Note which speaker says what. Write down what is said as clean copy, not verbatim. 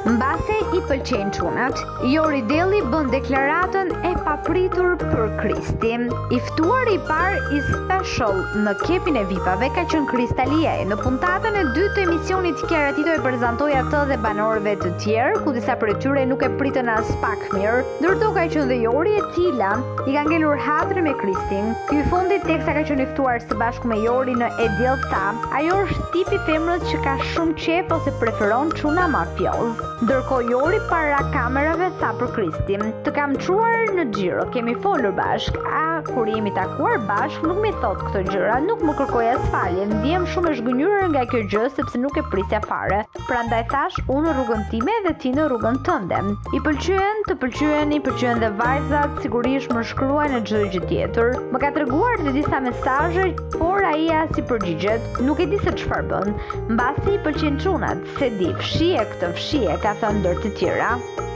Speaker 1: Mbase i pëlqejnë çunat, Jori Delli bën deklaratën e papritur për Kristin. I ftuari i parë i special në kepin e VIP-ave ka qenë Krist Aliaj. Në puntatën e dytë të emisionit Kjaratito e prezantoi atë dhe banorëve të tjerë, ku disa prej tyre nuk e pritën as pak mirë. Ndërto ka qenë dhe Jori, e cila i ka ngelur hatrën me Kristin. Ky i fundit teksa ka qenë i ftuar së bashku me Jori në Edel tha, ajo është tipi femrës që ka shumë qef ose preferon çuna mafioz. Ndërkohë Jori para kamerave tha për Kristin, të kam çuar në xhiro, kemi folur bashk, kur jemi takuar bashk nuk mi thot këto gjëra, nuk më kërkoj as falje, ndiem shumë e zhgënjur nga kjo gjë sepse nuk e prisja fare. Prandaj thash, unë në rrugën time dhe ti në rrugën tënde. I pëlqyen, të pëlqyen, i pëlqyen dhe vajzat, sigurisht më shkruajnë në çdo gjë tjetër. Më ka treguar dhe disa mesazhe, por ai as i përgjigjet, nuk e di se çfarë bën. Mbasi i pëlqen çunat, se di, fshije këtë, fshije, ka thënë ndër të tjera.